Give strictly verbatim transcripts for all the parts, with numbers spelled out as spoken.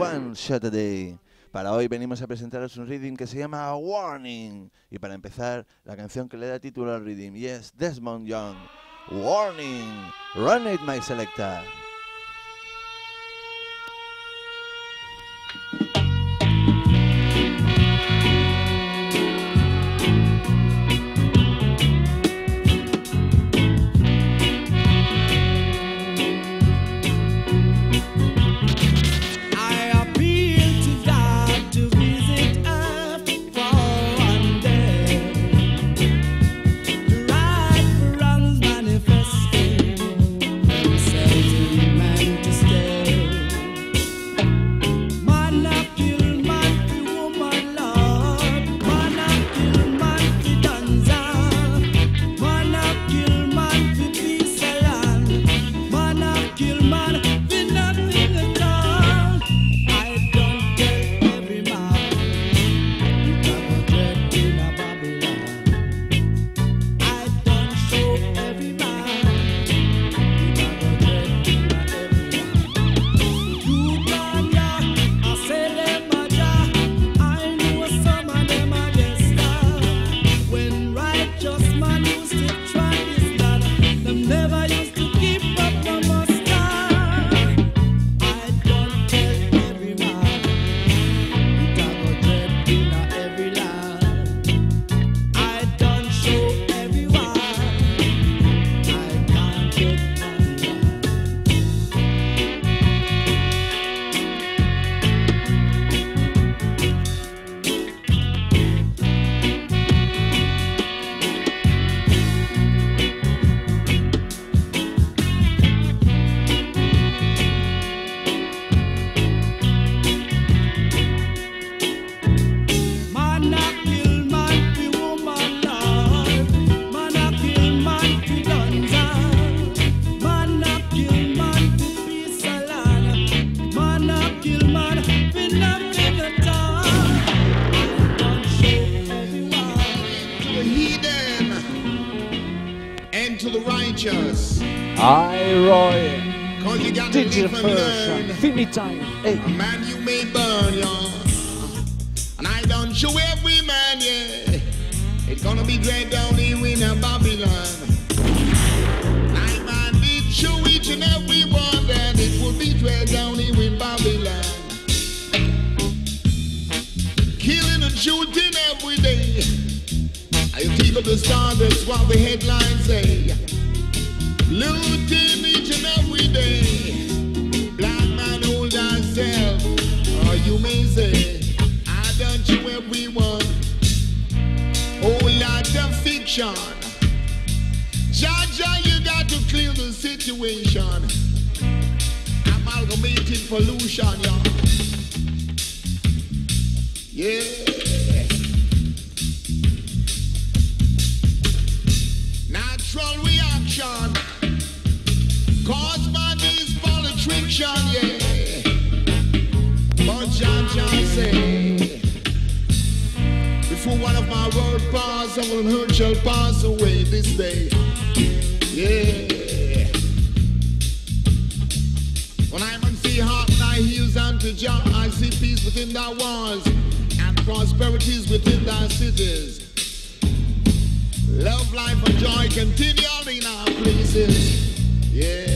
One Shot a Day. Para hoy venimos a presentaros un reading que se llama Warning. Y para empezar, la canción que le da título al reading, y es Desmond Young, Warning, Run It My Selector. Time. Hey. A man you may burn, y'all. And I don't show every man, yeah. It's gonna be great down here in Babylon. I man did show each and every one that it will be great down here in Babylon. Killing and shooting every day. I think of the stars, that's what the headlines say. Looting each and every day. Or you may say, I don't you everyone. Whole lot of fiction. Jaja, you got to clear the situation. Amalgamated pollution, y'all. Yeah. Natural reaction caused by this politician, yeah. But John John say, before one of my word pass, someone heard shall pass away this day. Yeah. When I'm on see heart, thy heels unto Jah, I see peace within thy walls and prosperities within thy cities. Love, life, and joy continually in our places. Yeah.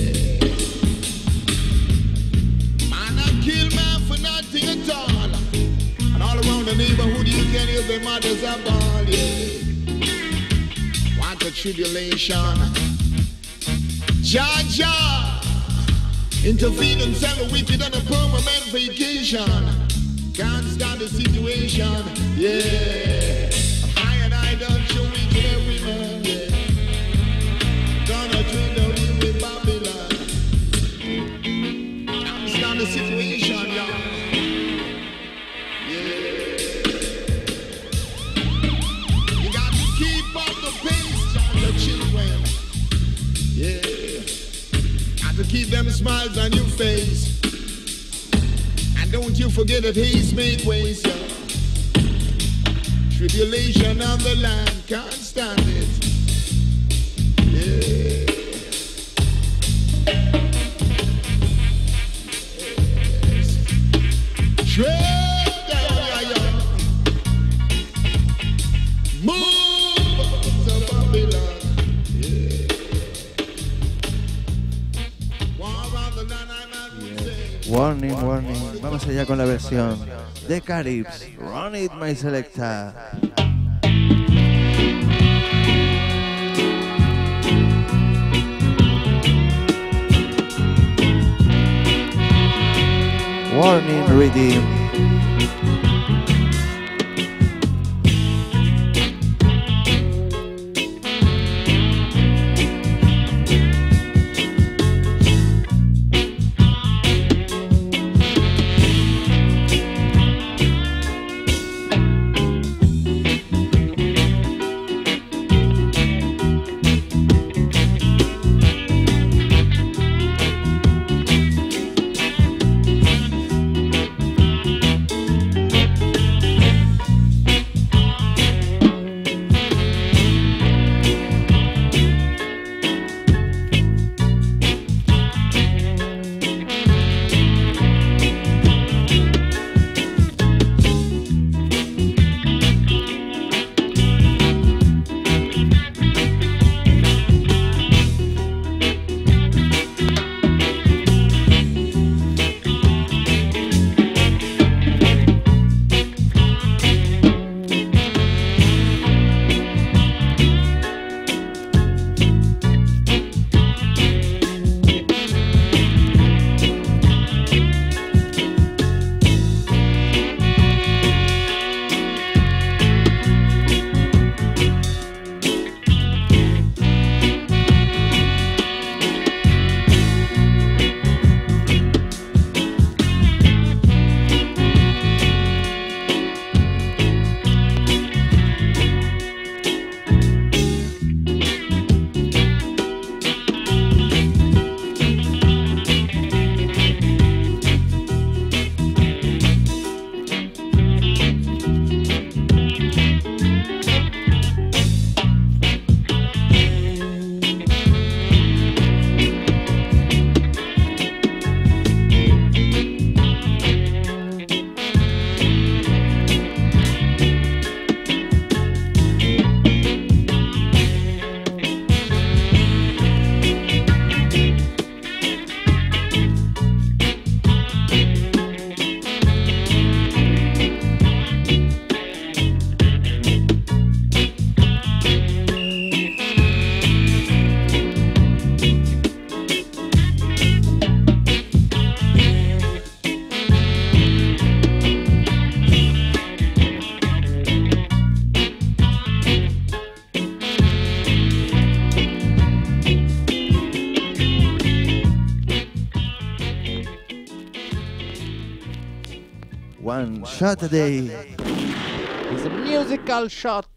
Kill man for nothing at all. And all around the neighborhood you can hear the mothers are ball, yeah. What a tribulation. Jah Jah intervene and sell the wicked on a permanent vacation. Can't stand the situation, yeah. I and I don't show each and every man, yeah. Gonna drink down in with Babylon. Can't stand the situation, y'all. Yeah. You got to keep up the pace, the children. Yeah. Got to keep them smiles on your face. And don't you forget that he's made ways, y'all. Tribulation on the land, can't stand it. Yeah. Yes. Warning, warning. Vamos allá con la versión de Caribs. Run it, my selecta. Warning rhythm. One shot a day. It's a musical shot.